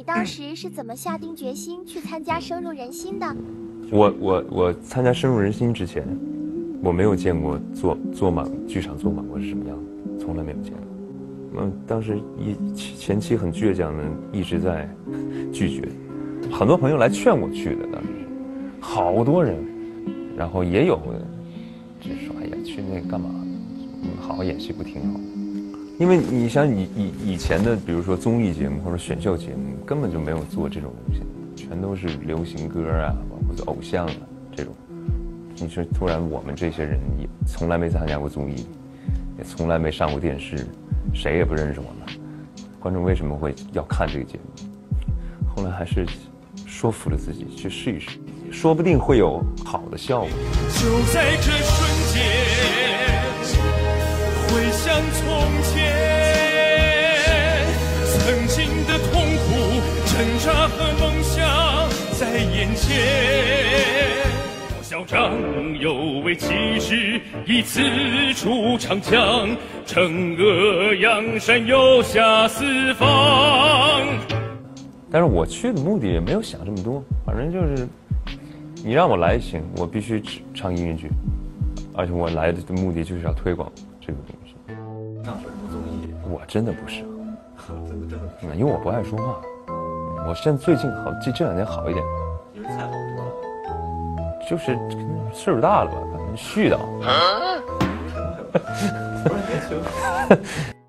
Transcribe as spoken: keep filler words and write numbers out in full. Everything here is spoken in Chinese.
你当时是怎么下定决心去参加深入人心的？ 我我我参加深入人心之前，我没有见过做做满剧场做满过是什么样的，从来没有见过。嗯，当时一前期很倔强的一直在拒绝，很多朋友来劝我去的，当时好多人，然后也有的就说哎呀去那干嘛？嗯，好好演戏不挺好？因为你像以以以前的，比如说综艺节目或者选秀节目，根本就没有做这种东西，全都是流行歌啊，或者偶像啊这种。你说突然我们这些人也从来没参加过综艺，也从来没上过电视，谁也不认识我们，观众为什么会要看这个节目？后来还是说服了自己去试一试，说不定会有好的效果。 就在这瞬间，回想从前，曾经的痛苦、挣扎和梦想在眼前。我嚣张有为气势，以此出长枪，惩恶扬善，游侠四方。 但是我去的目的也没有想这么多，反正就是你让我来行，我必须唱音乐剧，而且我来的目的就是要推广这个东西。 上什么综艺？ 我真的不适合， 真的真的不是， 因为我不爱说话。我现在最近好，这这两年好一点， 因为菜好多了。 就是岁数大了吧，可能絮叨。 不是年轻。